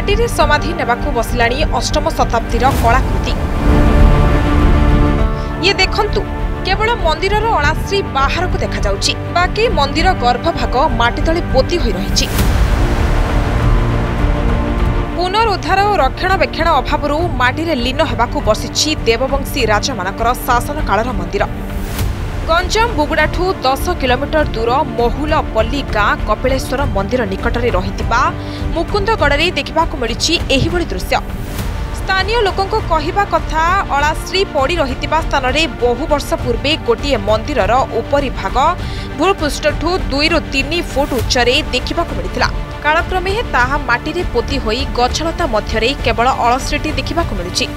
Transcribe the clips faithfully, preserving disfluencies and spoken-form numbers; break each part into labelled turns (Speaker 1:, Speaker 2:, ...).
Speaker 1: माटी रे समाधि नेबाकू बसिलाणी अष्टम शताब्दीर कलाकृति। ये देखंतु केवल मंदिरर अणाश्री बाहर को देखा जाउची, बाकी मंदिर गर्भभाग माटी तले पोती होई रहिछि। पुनरुद्धार और रक्षणाबेक्षण अभावरू माटी रे लीन हेबाकू बसिछि देववंशी राजा मानकर शासन कालर मंदिर। गंजाम बुगुडाठू दस किलोमीटर दूर महुलपल्ली गाँ कपिलेश्वर मंदिर निकटरे रहितिबा मुकुंदगढ़ देखिबाकू मिलिछि एही भली दृश्य। स्थानीय लोकंको कहिबा कथा अलाश्री पड़ी रहितिबा स्थान रे बहु वर्ष पूर्वे गोटिए मंदिरर उपरी भाग भूपृष्ठठू दुई रु तीन फुट उच्चरे देखिबाकू मिलिथिला। कालक्रमे ताहा माटी रे पोती होई गछलता मध्यरे केवल अलाश्रीटी देखिबाकू मिलुछि।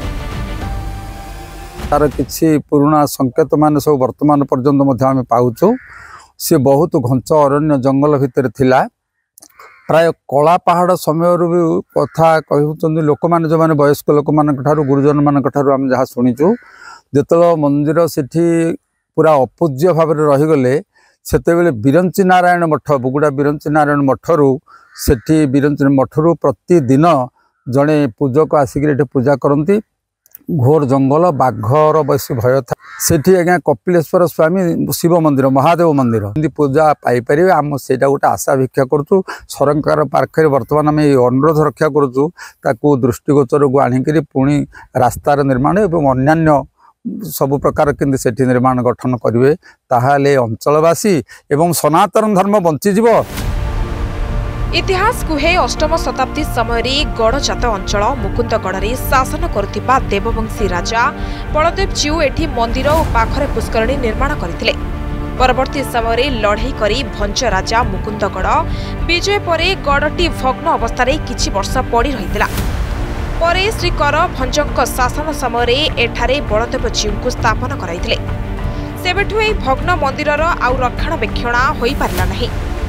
Speaker 2: तार किछि पुराना संकेत मान सब वर्तमान पर्यंत मध्य आम पाउछु। सी बहुत घंच अरण्य जंगल भितर थिला। प्राय कला पहाड़ समय भी कथा कहते लोक मैंने जो मैंने वयस्क लोक मान गुरुजन मान आम जहाँ शुणीचु जो मंदिर से पूरा अपूज्य भाव रहीगले से बिरंची नारायण मठ बुगुड़ा बिरंची नारायण मठरू से बिरंची मठरू प्रतिदिन जड़े पूजक आसिक पूजा करती। घोर जंगल बाघर बस भय था सेठी आज्ञा कपिलेश्वर स्वामी शिव मंदिर महादेव मंदिर पूजा पाइपर आम से गोटे आशा भिक्षा करूँ। सरकार पाखे बर्तमान आम अनुरोध रक्षा करूँ ताकू दृष्टिगोचर को आणिक पुणी रास्तार निर्माण और अन्यान्य सब प्रकार केंद्र सेठी निर्माण गठन करेंगे ताहाले अंचलवासी एवं सनातन धर्म बंचीज।
Speaker 1: इतिहास कुहे अष्टम शताब्दी समय गड़जात अंचल मुकुंदगढ़ शासन करुथिबा देववंशी राजा बलदेव जीव एठी मंदिर और पाखरे पुष्करणी निर्माण करथिले। परवर्ती समय लड़ाई करी भंज राजा मुकुंदगढ़ विजय परे गड़टी भग्न अवस्था किछि वर्ष पड़ी रहितिला। परे श्री कर भंजक शासन समय एठारे बलदेव जीव को स्थापन कराइथिले। सेबेठु एही भग्न मंदिरर आउ रक्षणाबेक्षण होई पारला नाही।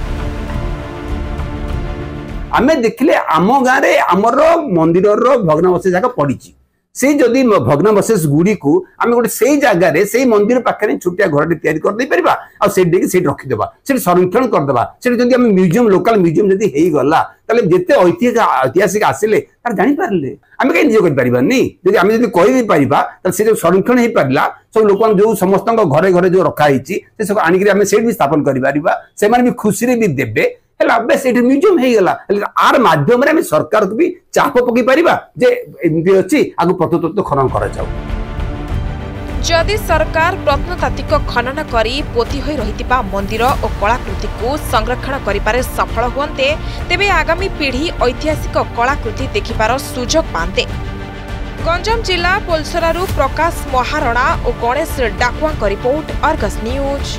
Speaker 3: आमे देखिले आम गाँव में आमर मंदिर भग्नावशेष जगह पड़ी से जदि भग्नावशेष गुड़ी को आम गोटे से जगार से मंदिर पाखे छोटिया घर तैयारी कर दे परिबा आ से रखीदे से संरक्षण करदे से म्यूजियम लोकल म्यूजियम जदि हो गला ताले जेते ऐतिहासिक आसिले तार जानि पारले आमे कहीं निज कर परिबानी जदि आमे जदि कहि दे परिबा त से जो संरक्षण हे पारला सब लोक जो समस्त घरे घरे जो रखा हिची से सब आनिक आमे सेठ भी स्थापन करि परिबा से माने भी खुशी रे भी देबे म्यूजियम हो गला आर माध्यम रे सरकार को भी चाप पकई पारिबा जे एमती अछि आगु प्रत्नतत्व खनन करा जाऊ।
Speaker 1: जदि सरकार प्रत्नतात्विक खनन करी पोती होई रहितिबा मंदिर और कलाकृति को संरक्षण करिपारे सफल हुअन्ते तेबे आगामी पीढ़ी ऐतिहासिक कलाकृति देखिपार सुजोग पाते। गंजाम जिला पोलसरारू प्रकाश महारणा और गणेश डाकुआ का रिपोर्ट, अर्गस न्यूज।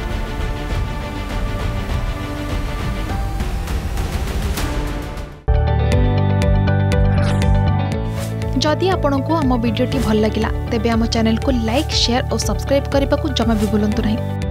Speaker 4: जदि आपंक आम भिडी भल लगा तेब आम चैनल को लाइक शेयर और सब्सक्राइब करने को जमा भी भूलु नहीं।